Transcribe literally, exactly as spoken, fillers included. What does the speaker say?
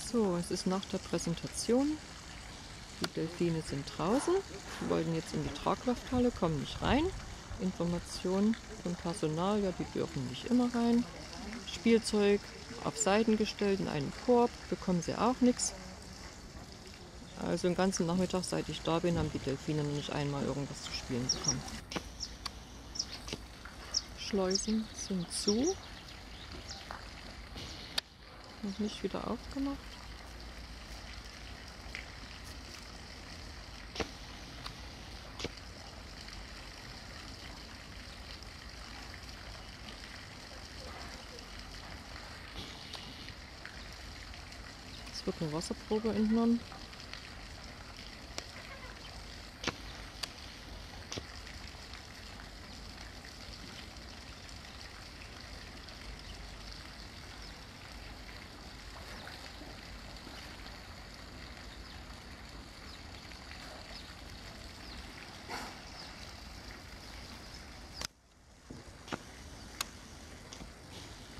So, es ist nach der Präsentation. Die Delfine sind draußen. Die wollten jetzt in die Traglufthalle, kommen nicht rein. Informationen vom Personal, ja, die dürfen nicht immer rein. Spielzeug auf Seiten gestellt in einen Korb, bekommen sie auch nichts. Also den ganzen Nachmittag, seit ich da bin, haben die Delfine noch nicht einmal irgendwas zu spielen bekommen. Schleusen sind zu. Noch nicht wieder aufgemacht. Es wird eine Wasserprobe entnommen.